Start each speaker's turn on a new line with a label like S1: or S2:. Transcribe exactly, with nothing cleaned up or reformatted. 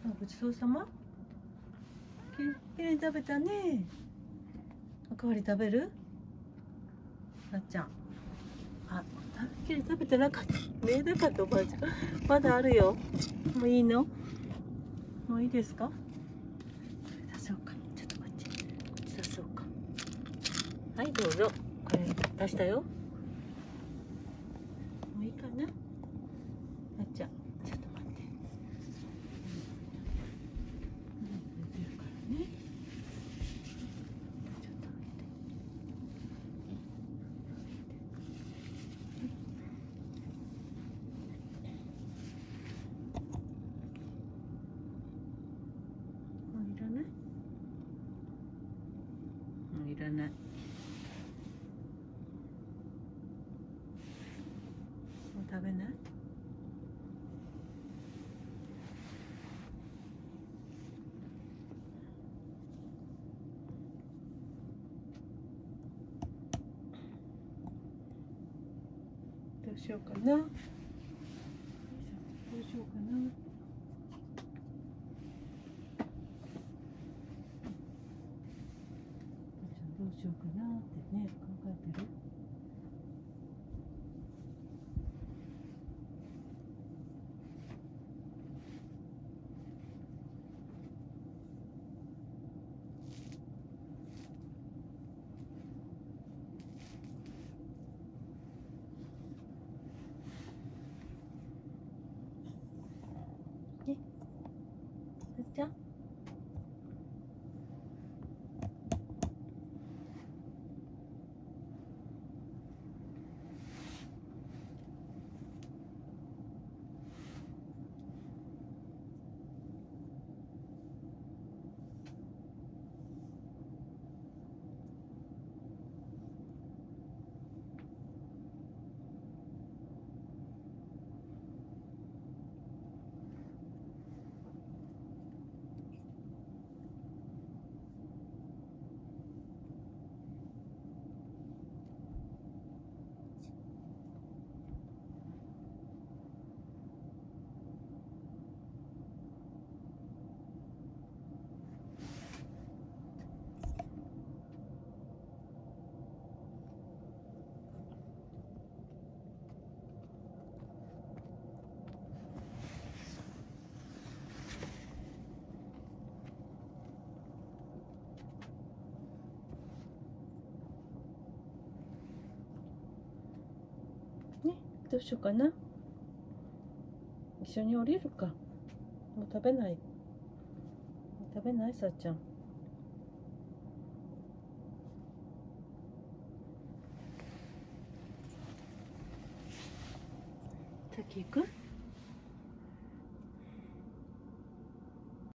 S1: ごちそうさま。きれいに食べたね。おかわり食べる？なっちゃん。あ、きれいに食べてなかった。見えなかったおばあちゃん。まだあるよ。もういいの？もういいですか？出そうか。ちょっと待って。こっち出そうか。はい、どうぞ。これ出したよ。もういいかな？なっちゃん。ちょっと待って。出てるからね。ちょっと待って。もういらない？もういらない。もう食べない？どうしようかな。どうしようかな。どうしようかなってね、考えてる。ね、なっちゃん。ね、どうしようかな。一緒に降りるか。もう食べない。もう食べない？さっちゃん。先行く？